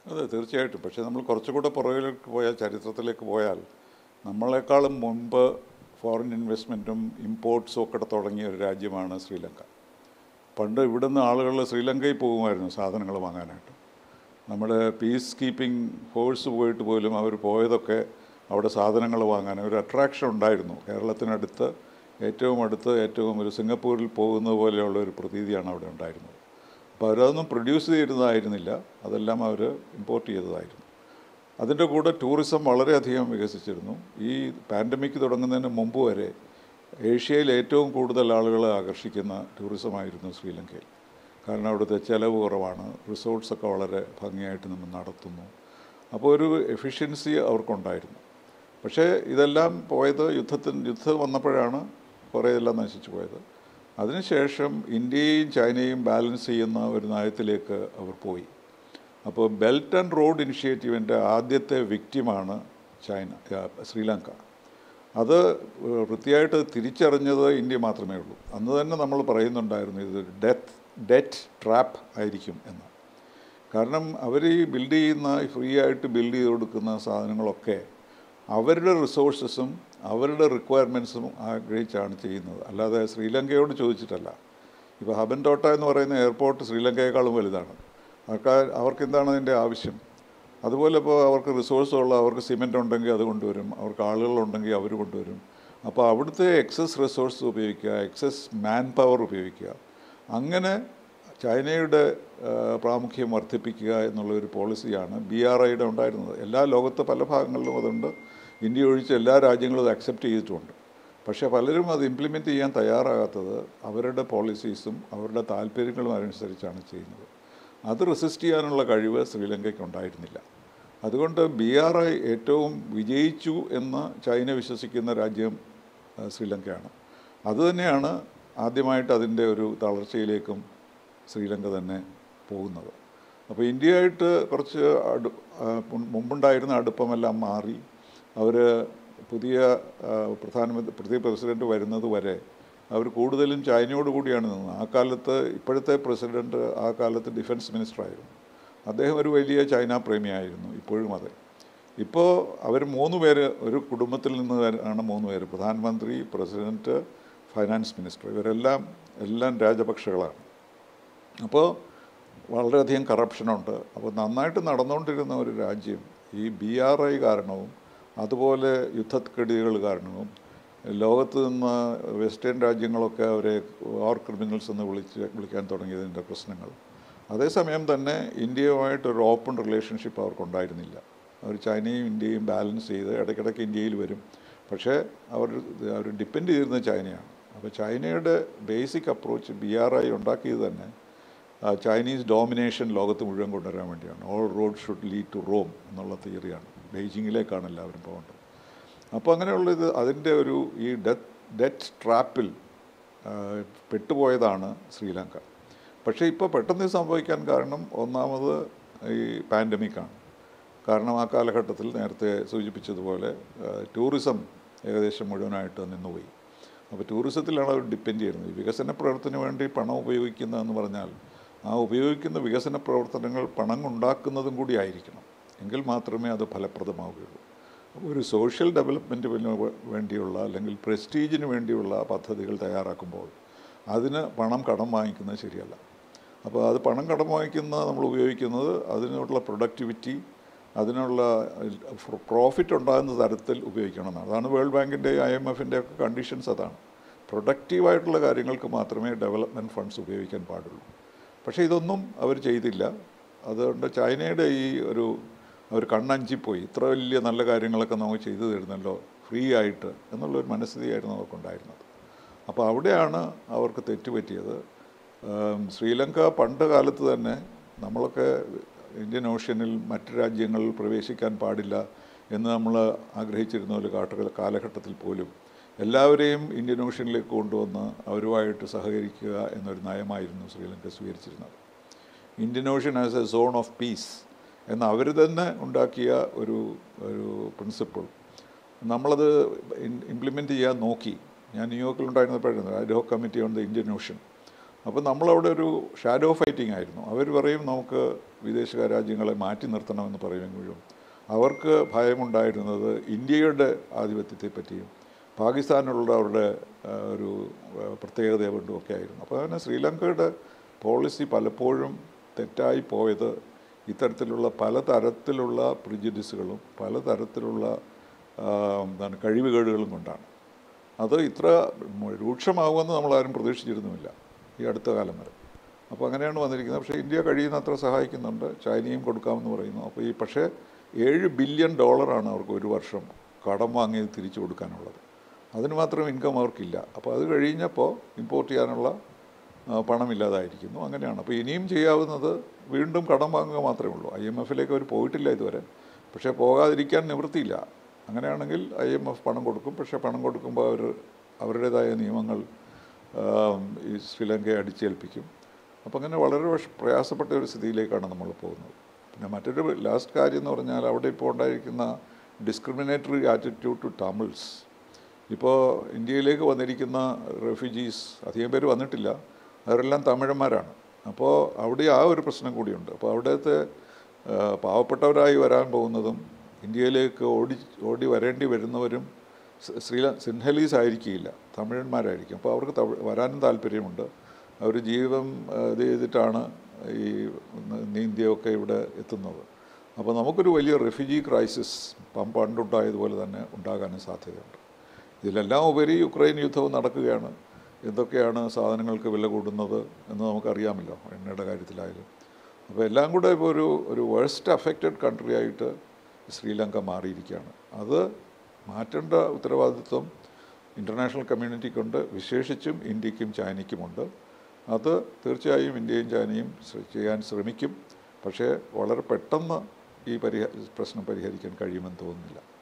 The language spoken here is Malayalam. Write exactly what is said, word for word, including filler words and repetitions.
അതെ, തീർച്ചയായിട്ടും. പക്ഷേ നമ്മൾ കുറച്ചുകൂടെ പുറകിലേക്ക് പോയാൽ, ചരിത്രത്തിലേക്ക് പോയാൽ, നമ്മളെക്കാളും മുൻപ് ഫോറിൻ ഇൻവെസ്റ്റ്മെൻറ്റും ഇമ്പോർട്ട്സും ഒക്കെ തുടങ്ങിയ ഒരു രാജ്യമാണ് ശ്രീലങ്ക. പണ്ട് ഇവിടുന്ന് ആളുകൾ ശ്രീലങ്കയിൽ പോകുമായിരുന്നു സാധനങ്ങൾ വാങ്ങാനായിട്ട്. നമ്മുടെ പീസ് കീപ്പിംഗ് ഫോഴ്സ് പോയിട്ട് പോലും അവർ പോയതൊക്കെ അവിടെ സാധനങ്ങൾ വാങ്ങാൻ ഒരു അട്രാക്ഷൻ ഉണ്ടായിരുന്നു. കേരളത്തിനടുത്ത് ഏറ്റവും അടുത്ത് ഏറ്റവും ഒരു സിംഗപ്പൂരിൽ പോകുന്നത് പോലെയുള്ള ഒരു പ്രതീതിയാണ് അവിടെ ഉണ്ടായിരുന്നത്. അപ്പോൾ അവരതൊന്നും പ്രൊഡ്യൂസ് ചെയ്തിരുന്നതായിരുന്നില്ല, അതെല്ലാം അവർ ഇമ്പോർട്ട് ചെയ്തതായിരുന്നു. അതിൻ്റെ കൂടെ ടൂറിസം വളരെയധികം വികസിച്ചിരുന്നു. ഈ പാൻഡമിക് തുടങ്ങുന്നതിന് മുമ്പ് വരെ ഏഷ്യയിൽ ഏറ്റവും കൂടുതൽ ആളുകളെ ആകർഷിക്കുന്ന ടൂറിസമായിരുന്നു ശ്രീലങ്കയിൽ. കാരണം അവിടുത്തെ ചിലവ് കുറവാണ്, റിസോർട്ട്സൊക്കെ വളരെ ഭംഗിയായിട്ട് നമ്മൾ നടത്തുന്നു. അപ്പോൾ ഒരു എഫിഷ്യൻസി അവർക്കുണ്ടായിരുന്നു. പക്ഷേ ഇതെല്ലാം പോയത് യുദ്ധത്തിന് യുദ്ധം വന്നപ്പോഴാണ് കുറേ എല്ലാം നശിച്ചു പോയത്. അതിനുശേഷം ഇന്ത്യയും ചൈനയും ബാലൻസ് ചെയ്യുന്ന ഒരു നയത്തിലേക്ക് അവർ പോയി. അപ്പോൾ ബെൽറ്റ് ആൻഡ് റോഡ് ഇനിഷ്യേറ്റീവിൻ്റെ ആദ്യത്തെ വിക്റ്റിമാണ് ചൈന ശ്രീലങ്ക. അത് വൃത്തിയായിട്ട് തിരിച്ചറിഞ്ഞത് ഇന്ത്യ മാത്രമേ ഉള്ളൂ. അന്ന് തന്നെ നമ്മൾ പറയുന്നുണ്ടായിരുന്നു ഇത് ഡെത്ത് ഡെറ്റ് ട്രാപ്പ് ആയിരിക്കും എന്ന്. കാരണം അവർ ഈ ബിൽഡ് ചെയ്യുന്ന ഫ്രീ ആയിട്ട് ബിൽഡ് ചെയ്ത് കൊടുക്കുന്ന സാധനങ്ങളൊക്കെ അവരുടെ റിസോഴ്സസും അവരുടെ റിക്വയർമെൻറ്റ്സും ആഗ്രഹിച്ചാണ് ചെയ്യുന്നത്, അല്ലാതെ ശ്രീലങ്കയോട് ചോദിച്ചിട്ടല്ല. ഇപ്പോൾ ഹബൻടോട്ട എന്ന് പറയുന്ന എയർപോർട്ട് ശ്രീലങ്കയെക്കാളും വലുതാണ്. അവർക്ക് അവർക്ക് എന്താണ് അതിൻ്റെ ആവശ്യം? അതുപോലെ ഇപ്പോൾ അവർക്ക് റിസോഴ്സുള്ള, അവർക്ക് സിമെൻ്റ് ഉണ്ടെങ്കിൽ അത് കൊണ്ടുവരും, അവർക്ക് ആളുകളുണ്ടെങ്കിൽ അവർ കൊണ്ടുവരും. അപ്പോൾ അവിടുത്തെ എക്സസ് റിസോഴ്സ് ഉപയോഗിക്കുക, എക്സസ് മാൻ പവർ ഉപയോഗിക്കുക, അങ്ങനെ ചൈനയുടെ പ്രാമുഖ്യം വർദ്ധിപ്പിക്കുക എന്നുള്ളൊരു പോളിസിയാണ് ബി ആർ ഐയുടെ ഉണ്ടായിരുന്നത്. എല്ലാ ലോകത്ത് പല ഭാഗങ്ങളിലും അതുണ്ട്. ഇന്ത്യ ഒഴിച്ച് എല്ലാ രാജ്യങ്ങളും അത് അക്സെപ്റ്റ് ചെയ്തിട്ടുമുണ്ട്. പക്ഷേ പലരും അത് ഇംപ്ലിമെൻറ്റ് ചെയ്യാൻ തയ്യാറാകാത്തത് അവരുടെ പോളിസീസും അവരുടെ താല്പര്യങ്ങളും അനുസരിച്ചാണ് ചെയ്യുന്നത്. അത് റെസിസ്റ്റ് ചെയ്യാനുള്ള കഴിവ് ശ്രീലങ്കയ്ക്ക് ഉണ്ടായിരുന്നില്ല. അതുകൊണ്ട് ബി ആർ ഐ ഏറ്റവും വിജയിച്ചു എന്ന് ചൈന വിശ്വസിക്കുന്ന രാജ്യം ശ്രീലങ്കയാണ്. അതുതന്നെയാണ് ആദ്യമായിട്ട് അതിൻ്റെ ഒരു തളർച്ചയിലേക്കും ശ്രീലങ്ക തന്നെ പോകുന്നത്. അപ്പോൾ ഇന്ത്യയായിട്ട് കുറച്ച് അടു മുമ്പുണ്ടായിരുന്ന അടുപ്പമെല്ലാം മാറി. അവർ പുതിയ പ്രധാനമന്ത്രി പുതിയ പ്രസിഡൻറ്റ് വരുന്നത് വരെ അവർ കൂടുതലും ചൈനയോട് കൂടിയാണ് നിന്നത്. ആ കാലത്ത് ഇപ്പോഴത്തെ പ്രസിഡൻറ്റ് ആ കാലത്ത് ഡിഫൻസ് മിനിസ്റ്ററായിരുന്നു. അദ്ദേഹം ഒരു വലിയ ചൈന പ്രേമിയായിരുന്നു, ഇപ്പോഴും അതെ. ഇപ്പോൾ അവർ മൂന്ന് പേര് ഒരു കുടുംബത്തിൽ നിന്ന് ആണ് മൂന്ന് പേര്, പ്രധാനമന്ത്രി, പ്രസിഡൻറ്റ്, ഫൈനാൻസ് മിനിസ്റ്റർ. ഇവരെല്ലാം എല്ലാം രാജപക്ഷകളാണ്. അപ്പോൾ വളരെയധികം കറപ്ഷനുണ്ട്. അപ്പോൾ നന്നായിട്ട് നടന്നുകൊണ്ടിരുന്ന ഒരു രാജ്യം ഈ ബി ആർ ഐ കാരണവും അതുപോലെ യുദ്ധക്കെടുതികൾ കാരണവും ലോകത്ത് നിന്ന് വെസ്റ്റേൺ രാജ്യങ്ങളൊക്കെ അവരെ വാർ ക്രിമിനൽസ് എന്ന് വിളിച്ച് വിളിക്കാൻ തുടങ്ങിയതിൻ്റെ പ്രശ്നങ്ങൾ. അതേസമയം തന്നെ ഇന്ത്യയുമായിട്ടൊരു ഓപ്പൺ റിലേഷൻഷിപ്പ് അവർക്കുണ്ടായിരുന്നില്ല. അവർ ചൈനയും ഇന്ത്യയും ബാലൻസ് ചെയ്ത് ഇടയ്ക്കിടയ്ക്ക് ഇന്ത്യയിൽ വരും. പക്ഷേ അവർ അവർ ഡിപ്പെൻഡ് ചെയ്തിരുന്നത് ചൈനയാണ്. അപ്പോൾ ചൈനയുടെ basic approach B R I ഉണ്ടാക്കിയത് തന്നെ ചൈനീസ് ഡോമിനേഷൻ ലോകത്ത് മുഴുവൻ കൊണ്ടുവരാൻ വേണ്ടിയാണ്. All road should lead to Rome എന്നുള്ള തിയറിയാണ്. ബെയ്ജിങ്ങിലേക്കാണ് എല്ലാവരും പോകേണ്ടത്. അപ്പോൾ അങ്ങനെയുള്ളത് അതിൻ്റെ ഒരു ഈ ഡെത്ത് ഡെറ്റ് ട്രാപ്പിൽ പെട്ടുപോയതാണ് ശ്രീലങ്ക. പക്ഷേ ഇപ്പോൾ പെട്ടെന്ന് സംഭവിക്കാൻ കാരണം ഒന്നാമത് ഈ പാൻഡമിക്കാണ്. കാരണം ആ കാലഘട്ടത്തിൽ നേരത്തെ സൂചിപ്പിച്ചതുപോലെ ടൂറിസം ഏകദേശം മുഴുവനായിട്ട് നിന്നുപോയി. അപ്പോൾ ടൂറിസത്തിലാണ് അവർ ഡിപ്പെൻഡ് ചെയ്യുന്നത്. ഈ വികസന പ്രവർത്തനത്തിന് വേണ്ടി പണം ഉപയോഗിക്കുന്നതെന്ന് പറഞ്ഞാൽ ആ ഉപയോഗിക്കുന്ന വികസന പ്രവർത്തനങ്ങൾ പണം ഉണ്ടാക്കുന്നതും കൂടി ആയിരിക്കണം, എങ്കിൽ മാത്രമേ അത് ഫലപ്രദമാവുകയുള്ളൂ. ഒരു സോഷ്യൽ ഡെവലപ്മെൻറ്റിന് വേണ്ടിയുള്ള അല്ലെങ്കിൽ പ്രസ്റ്റീജിന് വേണ്ടിയുള്ള പദ്ധതികൾ തയ്യാറാക്കുമ്പോൾ അതിന് പണം കടം വാങ്ങിക്കുന്നത് ശരിയല്ല. അപ്പോൾ അത് പണം കടം വാങ്ങിക്കുന്ന നമ്മൾ ഉപയോഗിക്കുന്നത് അതിനുള്ള പ്രൊഡക്ടിവിറ്റി, അതിനുള്ള പ്രോഫിറ്റ് ഉണ്ടാകുന്ന തരത്തിൽ ഉപയോഗിക്കണമെന്നാണ്. അതാണ് വേൾഡ് ബാങ്കിൻ്റെ ഐ എം എഫിൻ്റെ ഒക്കെ കണ്ടീഷൻസ്. അതാണ് പ്രൊഡക്റ്റീവായിട്ടുള്ള കാര്യങ്ങൾക്ക് മാത്രമേ ഡെവലപ്മെൻറ്റ് ഫണ്ട്സ് ഉപയോഗിക്കാൻ പാടുള്ളൂ. പക്ഷേ ഇതൊന്നും അവർ ചെയ്തില്ല. അതുകൊണ്ട് ചൈനയുടെ ഈ ഒരു അവർ കണ്ണഞ്ചിപ്പോയി. ഇത്ര വലിയ നല്ല കാര്യങ്ങളൊക്കെ നമുക്ക് ചെയ്തു തരുന്നല്ലോ ഫ്രീ ആയിട്ട് എന്നുള്ളൊരു മനസ്ഥിതിയായിരുന്നു അവർക്കുണ്ടായിരുന്നത്. അപ്പോൾ അവിടെയാണ് അവർക്ക് തെറ്റുപറ്റിയത്. ശ്രീലങ്ക പണ്ട് കാലത്ത് തന്നെ നമ്മളൊക്കെ ഇന്ത്യൻ ഓഷ്യനിൽ മറ്റ് രാജ്യങ്ങളിൽ പ്രവേശിക്കാൻ പാടില്ല എന്ന് നമ്മൾ ആഗ്രഹിച്ചിരുന്ന ഒരു കാട്ടുകൾ കാലഘട്ടത്തിൽ പോലും എല്ലാവരെയും ഇന്ത്യൻ ഓഷ്യനിലേക്ക് കൊണ്ടുവന്ന് അവരുമായിട്ട് സഹകരിക്കുക എന്നൊരു നയമായിരുന്നു ശ്രീലങ്ക സ്വീകരിച്ചിരുന്നത്. Indian Ocean as a zone of peace എന്ന് അവർ തന്നെ ഉണ്ടാക്കിയ ഒരു ഒരു പ്രിൻസിപ്പിൾ നമ്മളത് ഇംപ്ലിമെൻറ്റ് ചെയ്യാൻ നോക്കി. ഞാൻ ന്യൂയോർക്കിലുണ്ടായിരുന്നപ്പോഴായിരുന്നു ad hoc committee on the Indian Ocean. അപ്പോൾ നമ്മളവിടെ ഒരു ഷാഡോ ഫൈറ്റിംഗ് ആയിരുന്നു. അവർ പറയും നമുക്ക് വിദേശ രാജ്യങ്ങളെ മാറ്റി നിർത്തണമെന്ന് പറയുമെങ്കിലും അവർക്ക് ഭയമുണ്ടായിരുന്നത് ഇന്ത്യയുടെ ആധിപത്യത്തെ പറ്റിയും പാകിസ്ഥാനുള്ള അവരുടെ ഒരു പ്രത്യേകത കൊണ്ടും ഒക്കെ ആയിരുന്നു. അപ്പോൾ അങ്ങനെ ശ്രീലങ്കയുടെ പോളിസി പലപ്പോഴും തെറ്റായി പോയത് ഇത്തരത്തിലുള്ള പലതരത്തിലുള്ള പ്രിജുഡിസുകളും പലതരത്തിലുള്ള എന്താണ് കഴിവുകേടുകളും കൊണ്ടാണ്. അത് ഇത്ര രൂക്ഷമാകുമെന്ന് നമ്മളാരും പ്രതീക്ഷിച്ചിരുന്നുമില്ല ഈ അടുത്ത കാലം വരെ. അപ്പോൾ അങ്ങനെയാണ് വന്നിരിക്കുന്നത്. പക്ഷേ ഇന്ത്യ കഴിയുന്നത്ര സഹായിക്കുന്നുണ്ട്, ചൈനയും കൊടുക്കാമെന്ന് പറയുന്നു. അപ്പോൾ ഈ പക്ഷേ ഏഴ് ബില്യൺ ഡോളറാണ് അവർക്ക് ഒരു വർഷം കടം വാങ്ങി തിരിച്ചു കൊടുക്കാനുള്ളത്. അതിന് മാത്രം ഇൻകം അവർക്കില്ല. അപ്പോൾ അത് കഴിഞ്ഞപ്പോൾ ഇമ്പോർട്ട് ചെയ്യാനുള്ള പണമില്ലാതായിരിക്കുന്നു. അങ്ങനെയാണ്. അപ്പോൾ ഇനിയും ചെയ്യാവുന്നത് വീണ്ടും കടം വാങ്ങുക മാത്രമേ ഉള്ളൂ. ഐ എം എഫിലേക്ക് അവർ പോയിട്ടില്ല ഇതുവരെ. പക്ഷേ പോകാതിരിക്കാൻ നിവൃത്തിയില്ല. അങ്ങനെയാണെങ്കിൽ ഐ എം എഫ് പണം കൊടുക്കും. പക്ഷേ പണം കൊടുക്കുമ്പോൾ അവർ അവരുടേതായ നിയമങ്ങൾ ഈ ശ്രീലങ്കയെ അടിച്ചേൽപ്പിക്കും. അപ്പോൾ അങ്ങനെ വളരെ പ്രയാസപ്പെട്ട ഒരു സ്ഥിതിയിലേക്കാണ് നമ്മൾ പോകുന്നത്. പിന്നെ മറ്റൊരു ലാസ്റ്റ് കാര്യം എന്ന് പറഞ്ഞാൽ അവിടെ ഇപ്പോൾ ഉണ്ടായിരിക്കുന്ന ഡിസ്ക്രിമിനേറ്ററി ആറ്റിറ്റ്യൂഡ് ടു തമിഴ്സ്. ഇപ്പോൾ ഇന്ത്യയിലേക്ക് വന്നിരിക്കുന്ന റെഫ്യൂജീസ് അധികം പേര് വന്നിട്ടില്ല, അവരെല്ലാം തമിഴന്മാരാണ്. അപ്പോൾ അവിടെ ആ ഒരു പ്രശ്നം കൂടിയുണ്ട്. അപ്പോൾ അവിടുത്തെ പാവപ്പെട്ടവരായി വരാൻ പോകുന്നതും ഇന്ത്യയിലേക്ക് ഓടി ഓടി വരേണ്ടി വരുന്നവരും ശ്രീല സിൻഹലീസ് ആയിരിക്കില്ല, തമിഴന്മാരായിരിക്കും. അപ്പോൾ അവർക്ക് വരാനും താല്പര്യമുണ്ട്. അവർ ജീവിതം ഇത് ചെയ്തിട്ടാണ് ഈ ഇന്ത്യയൊക്കെ ഇവിടെ എത്തുന്നത്. അപ്പോൾ നമുക്കൊരു വലിയ റെഫ്യൂജി ക്രൈസിസ് പണ്ടുണ്ടായതുപോലെ തന്നെ ഉണ്ടാകാനും സാധ്യതയുണ്ട്. ഇതിലെല്ലാം ഉപരി യുക്രൈൻ യുദ്ധവും നടക്കുകയാണ്. എന്തൊക്കെയാണ് സാധനങ്ങൾക്ക് വില കൂടുന്നത് എന്ന് നമുക്കറിയാമല്ലോ, എണ്ണയുടെ കാര്യത്തിലായാലും. അപ്പോൾ എല്ലാം കൂടെ ഇപ്പോൾ ഒരു ഒരു വേഴ്സ്റ്റ് അഫക്റ്റഡ് കൺട്രി ആയിട്ട് ശ്രീലങ്ക മാറിയിരിക്കുകയാണ്. അത് മാറ്റേണ്ട ഉത്തരവാദിത്വം ഇൻ്റർനാഷണൽ കമ്മ്യൂണിറ്റിക്കുണ്ട്, വിശേഷിച്ചും ഇന്ത്യക്കും ചൈനയ്ക്കുമുണ്ട്. അത് തീർച്ചയായും ഇന്ത്യയും ചൈനയും ചെയ്യാൻ ശ്രമിക്കും. പക്ഷേ വളരെ പെട്ടെന്ന് ഈ പരിഹ പ്രശ്നം പരിഹരിക്കാൻ കഴിയുമെന്ന് തോന്നുന്നില്ല.